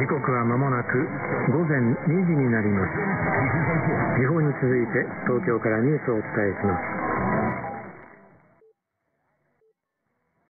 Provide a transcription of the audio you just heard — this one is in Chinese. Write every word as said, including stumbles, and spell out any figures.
刻は間もなく午前にじになります。時報に続いて東京からニュースをお伝えします。